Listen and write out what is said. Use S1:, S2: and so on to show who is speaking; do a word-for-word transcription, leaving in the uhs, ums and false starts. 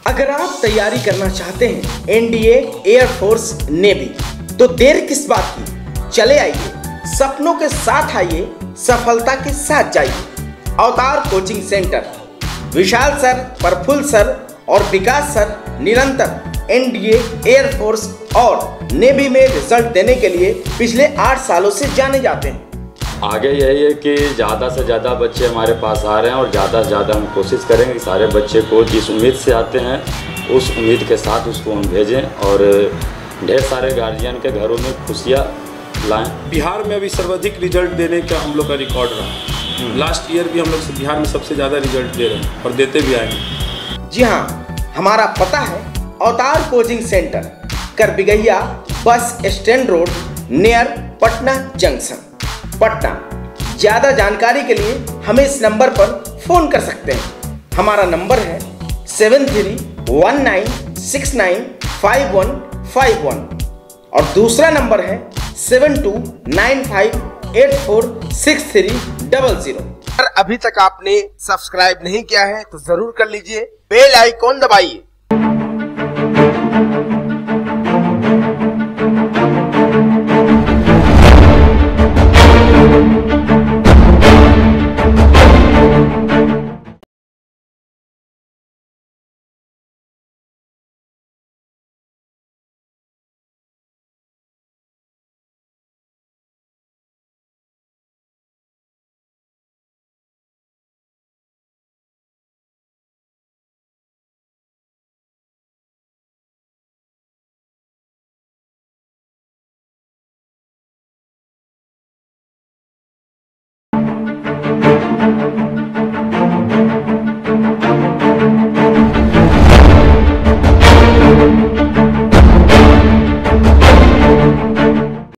S1: अगर आप तैयारी करना चाहते हैं एनडीए, एयरफोर्स, नेवी, तो देर किस बात की, चले आइए, सपनों के साथ आइए, सफलता के साथ जाइए। Avatar coaching centre. Vishal sir, Prafull sir और विकास सर निरंतर एनडीए, एयरफोर्स और नेवी में रिजल्ट देने के लिए पिछले आठ सालों से जाने जाते हैं।
S2: आगे यही है कि ज़्यादा से ज़्यादा बच्चे हमारे पास आ रहे हैं और ज़्यादा से ज़्यादा हम कोशिश करेंगे कि सारे बच्चे को जिस उम्मीद से आते हैं उस उम्मीद के साथ उसको हम भेजें और ढेर सारे गार्जियन के घरों में खुशियाँ लाएं।
S3: बिहार में अभी सर्वाधिक रिजल्ट देने का हम लोग का रिकॉर्ड रहा। लास्ट ईयर भी हम लोग बिहार में सबसे ज़्यादा रिजल्ट दे रहे हैं और देते भी आएंगे।
S1: जी हाँ, हमारा पता है अवतार coaching centre, Karbigahiya bus stand road, near Patna junction, Patna. ज्यादा जानकारी के लिए हमें इस नंबर पर फोन कर सकते हैं। हमारा नंबर है seven three one nine six nine five one five one और दूसरा नंबर है seven two nine five eight four six three double zero. अगर अभी तक आपने सब्सक्राइब नहीं किया है तो जरूर कर लीजिए, बेल आइकॉन दबाइए।